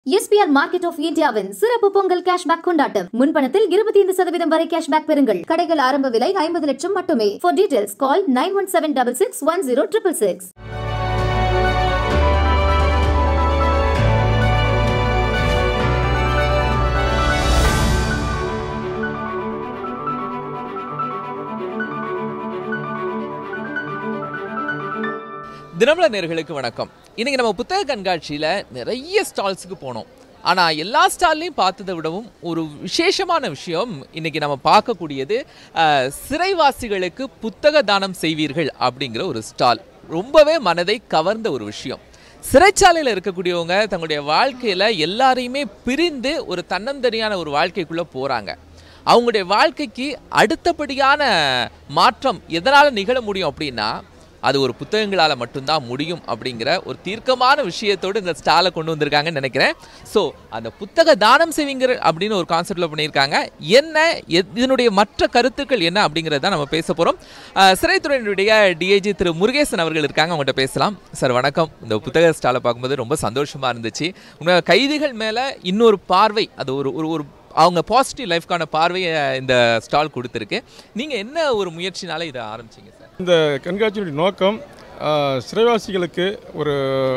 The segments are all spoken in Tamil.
SPR Market of Indiaவின் சிறப்பு பொங்கல் கேஷ்பேக் கொண்டாட்டம். முன்பணத்தில் 25% வரை கேஷ்பேக் பெறுங்கள். கடைகள் ஆரம்ப விலை 50 லட்சம் மட்டுமே. For details call 9176610666. தினமலர் நேயர்களுக்கு வணக்கம். இன்னைக்கு நம்ம புத்தக கண்காட்சியில் நிறைய ஸ்டால்ஸுக்கு போனோம். ஆனால் எல்லா ஸ்டால்லையும் பார்த்ததை விடவும் ஒரு விசேஷமான விஷயம் இன்னைக்கு நம்ம பார்க்கக்கூடியது சிறைவாசிகளுக்கு புத்தக தானம் செய்வீர்கள் அப்படிங்கிற ஒரு ஸ்டால். ரொம்பவே மனதை கவர்ந்த ஒரு விஷயம். சிறைச்சாலையில் இருக்கக்கூடியவங்க தங்களுடைய வாழ்க்கையில் எல்லாரையுமே பிரிந்து ஒரு தன்னந்தனியான ஒரு வாழ்க்கைக்குள்ளே போகிறாங்க. அவங்களுடைய வாழ்க்கைக்கு அடுத்தபடியான மாற்றம் எதனால் நிகழ முடியும் அப்படின்னா அது ஒரு புத்தகங்களால் மட்டும்தான் முடியும் அப்படிங்கிற ஒரு தீர்க்கமான விஷயத்தோடு இந்த ஸ்டாலை கொண்டு வந்திருக்காங்கன்னு நினைக்கிறேன். ஸோ அந்த புத்தக தானம் செய்வீங்க அப்படின்னு ஒரு கான்செப்டில் பண்ணியிருக்காங்க. என்ன இதனுடைய மற்ற கருத்துக்கள் என்ன அப்படிங்கிறத நம்ம பேச போகிறோம். சிறைத்துறையினுடைய டிஐஜி திரு முருகேசன் அவர்கள் இருக்காங்க, அவங்கள்ட்ட பேசலாம். சார் வணக்கம். இந்த புத்தக ஸ்டாலை பார்க்கும்போது ரொம்ப சந்தோஷமாக இருந்துச்சு. உங்கள் கைதிகள் மேலே இன்னொரு பார்வை, அது ஒரு ஒரு அவங்க பாசிட்டிவ் லைஃப்கான பார்வையை இந்த ஸ்டால் கொடுத்துருக்கு. நீங்கள் என்ன ஒரு முயற்சினால இதை ஆரம்பிச்சிங்க சார்? இந்த கண்காட்சியுடைய நோக்கம் சிறைவாசிகளுக்கு ஒரு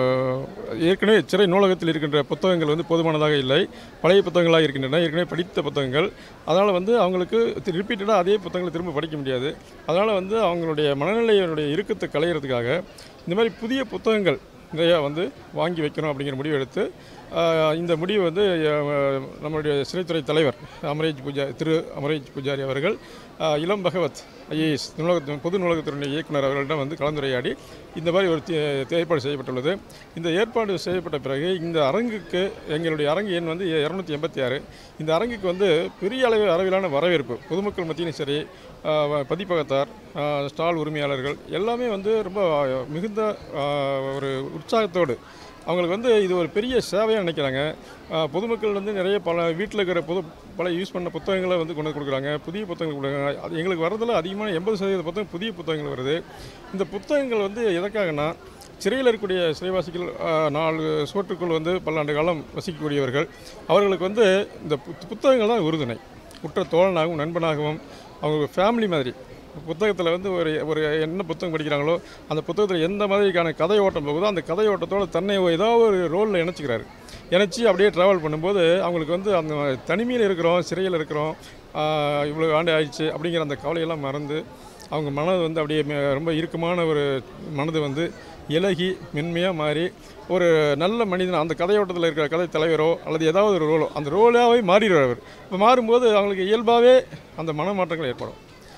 ஏற்கனவே சிறை நூலகத்தில் இருக்கின்ற புத்தகங்கள் போதுமானதாக இல்லை, பழைய புத்தகங்களாக இருக்கின்றன, ஏற்கனவே படித்த புத்தகங்கள். அதனால் அவங்களுக்கு ரிப்பீட்டடாக அதே புத்தகங்களை திரும்ப படிக்க முடியாது. அதனால் அவங்களுடைய மனநிலையினுடைய இறுக்கத்தை களையிறதுக்காக இந்த மாதிரி புதிய புத்தகங்கள் நிறையா வாங்கி வைக்கணும் அப்படிங்கிற முடிவு எடுத்து இந்த முடிவு நம்மளுடைய சிறைத்துறை தலைவர் திரு அமரேஜ் பூஜாரி அவர்கள் இளம் பகவத் ஐஏஎஸ் பொது நூலகத்தினுடைய இயக்குனர் அவர்களிடம் கலந்துரையாடி இந்த மாதிரி ஒரு ஏற்பாடு செய்யப்பட்டுள்ளது. இந்த ஏற்பாடு செய்யப்பட்ட பிறகு இந்த அரங்குக்கு எங்களுடைய அரங்கு எண் 286. இந்த அரங்குக்கு பெரிய அளவிலான வரவேற்பு பொதுமக்கள் மத்தியிலும் சரி, பதிப்பகத்தார், ஸ்டால் உரிமையாளர்கள் எல்லாமே ரொம்ப மிகுந்த ஒரு உற்சாகத்தோடு அவங்களுக்கு இது ஒரு பெரிய சேவையாக நினைக்கிறாங்க. பொதுமக்கள் நிறைய பல வீட்டில் இருக்கிற பல யூஸ் பண்ண புத்தகங்களை கொண்டு கொடுக்குறாங்க, புதிய புத்தகங்கள் கொடுக்குறாங்க. அது எங்களுக்கு வரதில் அதிகமான 80% புத்தகம் புதிய புத்தகங்கள் வருது. இந்த புத்தகங்கள் எதற்காகனா சிறையில் இருக்கக்கூடிய சிறைவாசிகள் 4 சுவற்றுக்குள் பல்லாண்டு காலம் வசிக்கக்கூடியவர்கள், அவர்களுக்கு இந்த புத்தகங்கள் தான் உறுதுணை, உற்ற தோழனாகவும் நண்பனாகவும் அவங்க ஃபேமிலி மாதிரி. புத்தகத்தில் ஒரு என்ன புத்தகம் படிக்கிறாங்களோ அந்த புத்தகத்தில் எந்த மாதிரிக்கான கதை ஓட்டம் போகுதோ அந்த கதை ஓட்டத்தோடு தன்னை ஏதாவது ஒரு ரோலில் இணைச்சி அப்படியே ட்ராவல் பண்ணும்போது அவங்களுக்கு அந்த தனிமையில் இருக்கிறோம், சிறையில் இருக்கிறோம், இவ்வளோ ஆண்டு ஆயிடுச்சு அப்படிங்கிற அந்த கவலையெல்லாம் மறந்து அவங்க மனது அப்படியே ரொம்ப இறுக்கமான ஒரு மனது இலகி மென்மையாக மாறி ஒரு நல்ல மனிதன் அந்த கதையோட்டத்தில் இருக்கிற கதை தலைவரோ அல்லது ஏதாவது ஒரு ரோலோ அந்த ரோலாகவே மாறிடுவார் அவர். இப்போ மாறும்போது அவங்களுக்கு இயல்பாகவே அந்த மனமாற்றங்கள் ஏற்படும்.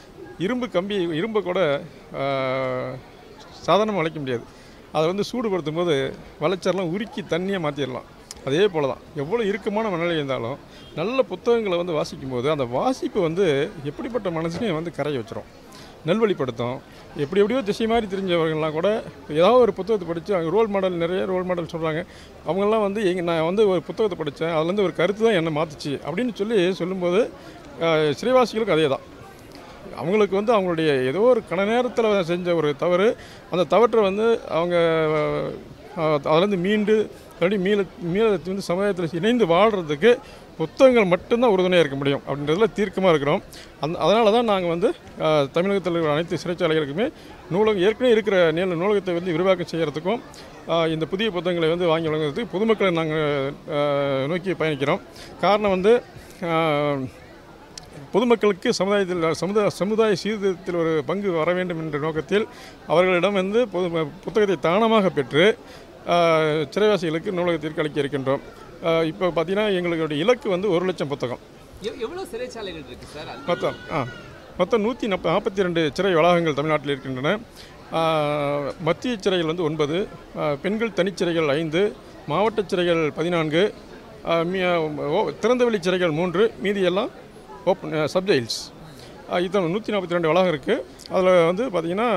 இரும்பை கூட சாதாரணமாக வளைக்க முடியாது. அதை சூடுபடுத்தும் போது வளைச்சரெலாம் உருக்கி தண்ணியாக மாற்றிடலாம். அதே போல் தான் எவ்வளோ இறுக்கமான மனநிலை இருந்தாலும் நல்ல புத்தகங்களை வாசிக்கும்போது அந்த வாசிப்பு எப்படிப்பட்ட மனசுலையும் கரையை வச்சிரும், நல்வழிப்படுத்தும். எப்படியோ திசை மாதிரி தெரிஞ்சவர்கள்லாம் கூட ஏதாவது ஒரு புத்தகத்தை படித்து அவங்க ரோல் மாடல், நிறைய ரோல் மாடல் சொல்கிறாங்க. அவங்கெல்லாம் நான் ஒரு புத்தகத்தை படித்தேன், அதுலேருந்து ஒரு கருத்து தான் என்னை மாற்றுச்சு அப்படின்னு சொல்லும்போது சிறைவாசிகளுக்கு அதே தான். அவங்களுக்கு அவங்களுடைய ஏதோ ஒரு கண நேரத்தில் செஞ்ச ஒரு தவறு, அந்த தவற்றை அவங்க அதிலேருந்து மீண்டு மறுபடியும் சமுதாயத்தில் இணைந்து வாழ்கிறதுக்கு புத்தகங்கள் மட்டும்தான் உறுதுணையாக இருக்க முடியும் அப்படின்றதுல தீர்க்கமாக இருக்கிறோம். அதனால தான் நாங்கள் தமிழகத்தில் இருக்கிற அனைத்து சிறைச்சாலைகளுக்குமே ஏற்கனவே இருக்கிற நூலகத்தை விரிவாக்கம் செய்கிறதுக்கும் இந்த புதிய புத்தகங்களை வாங்கி வழங்குறதுக்கு பொதுமக்களை நாங்கள் நோக்கி பயணிக்கிறோம். காரணம் பொதுமக்களுக்கு சமுதாய சீர்திருத்தத்தில் ஒரு பங்கு வர வேண்டும் என்ற நோக்கத்தில் அவர்களிடம் புத்தகத்தை தானமாக பெற்று சிறைவாசிகளுக்கு நூலகத்திற்கு அளிக்க இருக்கின்றோம். இப்போ பார்த்தீங்கன்னா எங்களுடைய இலக்கு 1 லட்சம் புத்தகம். எவ்வளோ சிறைச்சாலைகள் இருக்குது சார்? மொத்தம் 142 சிறை வளாகங்கள் தமிழ்நாட்டில் இருக்கின்றன. மத்திய சிறைகள் 9, பெண்கள் தனிச்சிறைகள் 5, மாவட்ட சிறைகள் 14, திறந்தவெளி சிறைகள் 3, மீதி எல்லாம் ஓப்பன் சப்ஜெயில்ஸ். இத்தனை 142 வளாகம் இருக்குது. அதில் பார்த்திங்கன்னா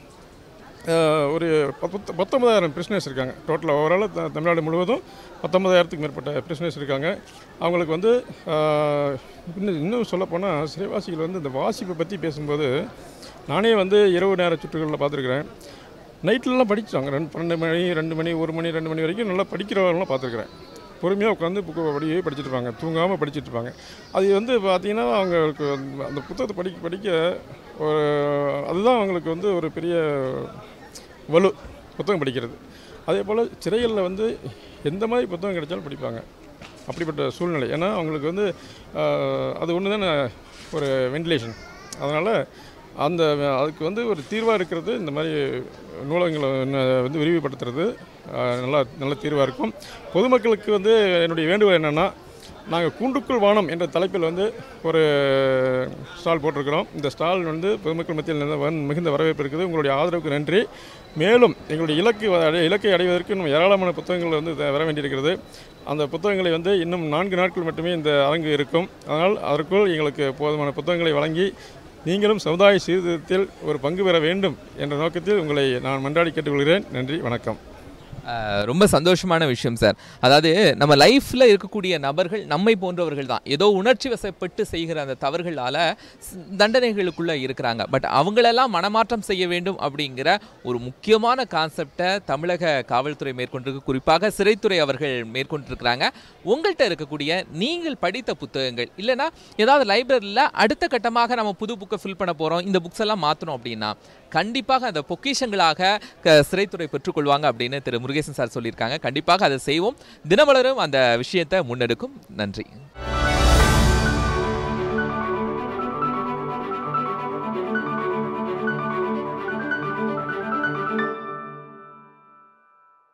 ஒரு 19,000 பிரிஸ்னர்ஸ் இருக்காங்க. டோட்டலாக ஓவரால் தமிழ்நாடு முழுவதும் 19,000க்கு மேற்பட்ட பிரிஸ்னர்ஸ் இருக்காங்க. அவங்களுக்கு இன்னும் சொல்லப்போனால் சிறைவாசிகள் இந்த வாசிப்பை பற்றி பேசும்போது நானே இரவு நேர சுற்றுகளில் பார்த்துருக்குறேன். நைட்லலாம் படித்தாங்க. 12 மணி 2 மணி 1 மணி 2 மணி வரைக்கும் நல்லா படிக்கிறவங்களாம் பார்த்துருக்குறேன். பொறுமையாக உட்காந்து புக்கு படியே படிச்சுட்டு இருப்பாங்க, தூங்காமல் படிச்சுட்டு இருப்பாங்க. அது வந்து பார்த்திங்கன்னா அவங்களுக்கு அந்த புத்தகத்தை படிக்க ஒரு அதுதான் அவங்களுக்கு வந்து ஒரு பெரிய வலு, புத்தகம் படிக்கிறது. அதே போல் சிறைகளில் வந்து எந்த மாதிரி புத்தகம் கிடைச்சாலும் படிப்பாங்க, அப்படிப்பட்ட சூழ்நிலை. ஏன்னா அவங்களுக்கு வந்து அது ஒன்று தானே ஒரு வென்டிலேஷன். அதனால் அதுக்கு வந்து ஒரு தீர்வாக இருக்கிறது இந்த மாதிரி நூலகங்களை வந்து விரிவுபடுத்துறது நல்ல தீர்வாக இருக்கும். பொதுமக்களுக்கு வந்து என்னுடைய வேண்டுகோள் என்னென்னா, நாங்கள் கூண்டுக்குள் வானம் என்ற தலைப்பில் வந்து ஒரு ஸ்டால் போட்டிருக்கிறோம். இந்த ஸ்டால் வந்து பொதுமக்கள் மத்தியில் மிகுந்த வரவேற்பு இருக்குது. உங்களுடைய ஆதரவுக்கு நன்றி. மேலும் எங்களுடைய இலக்கை அடைவதற்கு இன்னும் ஏராளமான புத்தகங்கள் வந்து வர வேண்டியிருக்கிறது. அந்த புத்தகங்களை வந்து இன்னும் 4 நாட்கள் மட்டுமே இந்த அரங்கு இருக்கும். அதனால் அதற்குள் எங்களுக்கு போதுமான புத்தகங்களை வழங்கி நீங்களும் சமுதாய சீர்திருத்தத்தில் ஒரு பங்கு பெற வேண்டும் என்ற நோக்கத்தில் உங்களை நான் மன்றாடி கேட்டுக்கொள்கிறேன். நன்றி, வணக்கம். ரொம்ப சந்தோஷமான விஷயம் சார். அதாவது நம்ம லைஃப்பில் இருக்கக்கூடிய நபர்கள் நம்மை போன்றவர்கள் தான். ஏதோ உணர்ச்சி வசப்பட்டு செய்கிற அந்த தவறுகளால் தண்டனைகளுக்குள்ளே இருக்கிறாங்க. பட் அவங்களெல்லாம் மனமாற்றம் செய்ய வேண்டும் அப்படிங்கிற ஒரு முக்கியமான கான்செப்டை தமிழக காவல்துறை மேற்கொண்டிருக்கு, குறிப்பாக சிறைத்துறை அவர்கள் மேற்கொண்டிருக்கிறாங்க. உங்கள்கிட்ட இருக்கக்கூடிய நீங்கள் படித்த புத்தகங்கள் இல்லைனா ஏதாவது லைப்ரரியில் அடுத்த கட்டமாக நம்ம புது புக்கை ஃபில் பண்ண போகிறோம், இந்த புக்ஸ் எல்லாம் மாற்றணும் அப்படின்னா கண்டிப்பாக அந்த பொக்கிஷங்களாக சிறைத்துறை பெற்றுக்கொள்வாங்க அப்படின்னு திரு முருகேசன் சார் சொல்லியிருக்காங்க. கண்டிப்பாக அதை செய்வோம். தினமலரும் அந்த விஷயத்தை முன்னெடுக்கும். நன்றி.